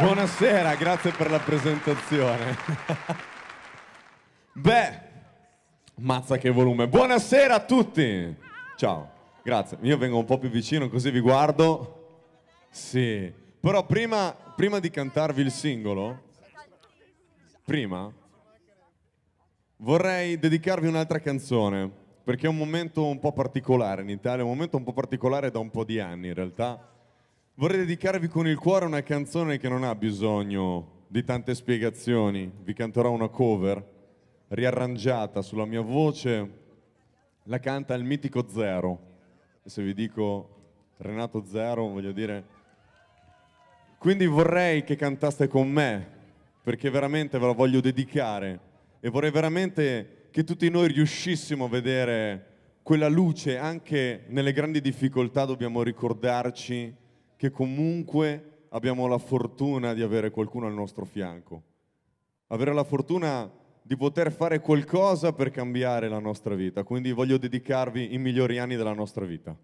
Buonasera, grazie per la presentazione. Beh, mazza che volume. Buonasera a tutti. Ciao, grazie. Io vengo un po' più vicino così vi guardo. Sì, però prima di cantarvi il singolo, vorrei dedicarvi un'altra canzone, perché è un momento un po' particolare in Italia, un momento un po' particolare da un po' di anni in realtà. Vorrei dedicarvi con il cuore una canzone che non ha bisogno di tante spiegazioni. Vi canterò una cover riarrangiata sulla mia voce, la canta il mitico Zero. E se vi dico Renato Zero, voglio dire... Quindi vorrei che cantaste con me, perché veramente ve la voglio dedicare e vorrei veramente che tutti noi riuscissimo a vedere quella luce. Anche nelle grandi difficoltà dobbiamo ricordarci che comunque abbiamo la fortuna di avere qualcuno al nostro fianco, avere la fortuna di poter fare qualcosa per cambiare la nostra vita. Quindi voglio dedicarvi i migliori anni della nostra vita.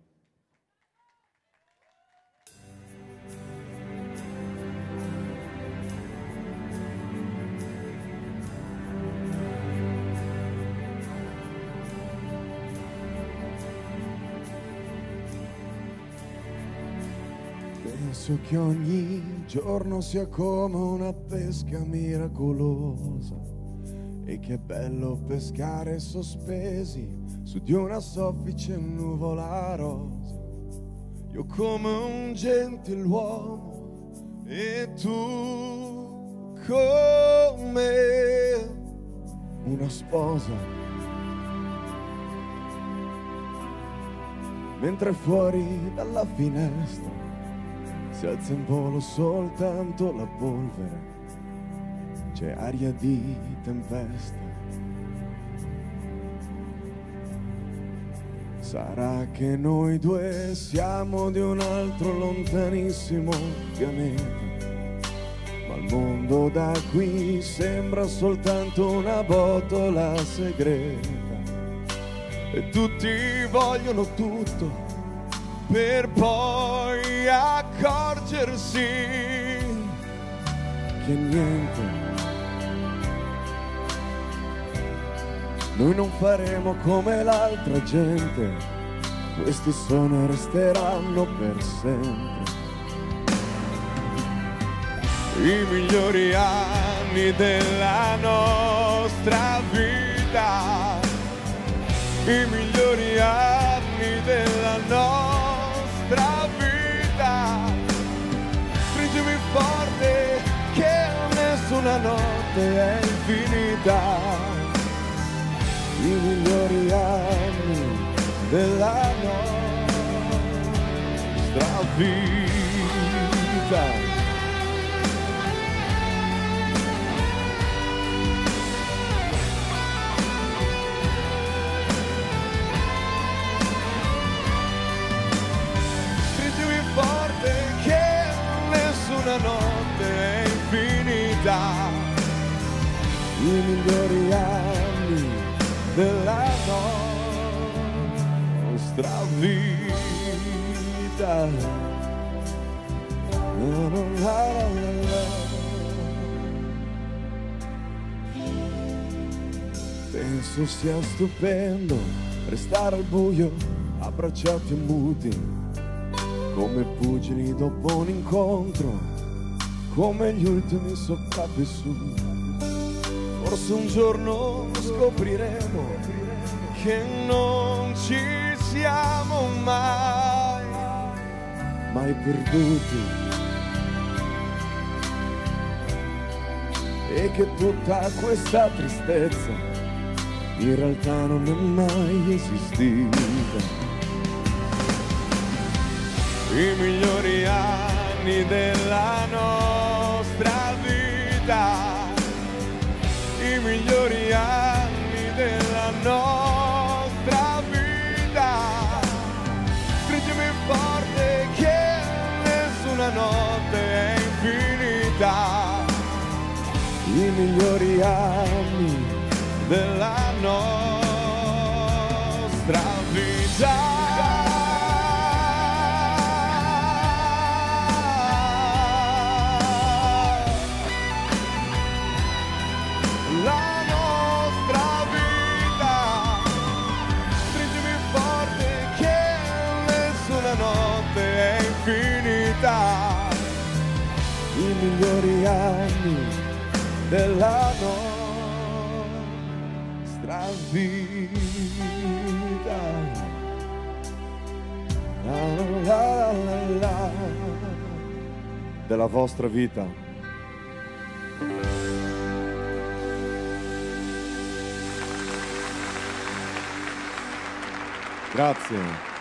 Penso che ogni giorno sia come una pesca miracolosa e che è bello pescare sospesi su di una soffice nuvola rosa. Io come un gentiluomo e tu come una sposa, mentre fuori dalla finestra si alza in volo soltanto la polvere, c'è aria di tempesta. Sarà che noi due siamo di un altro lontanissimo pianeta, ma il mondo da qui sembra soltanto una botola segreta e tutti vogliono tutto per poi accorgersi che niente. Noi non faremo come l'altra gente, questi sono e resteranno per sempre I migliori anni della nostra vita, i migliori anni della nostra vita. Stringimi forte che nessuna notte è infinita. I migliori anni della nostra vita. Stringimi forte che nessuna notte è infinita. I migliori anni della nostra vita. Penso sia stupendo restare al buio, abbracciati e muti, come pugili dopo un incontro, come gli ultimi sopravvissuti. Forse un giorno scopriremo che non ci siamo mai perduti e che tutta questa tristezza in realtà non è mai esistita. I migliori anni della nostra vita, i migliori anni della nostra vita. Stringimi forte che nessuna notte è infinita. I migliori anni della nostra vita. migliori anni della nostra vita. La la la la, della vostra vita. Grazie.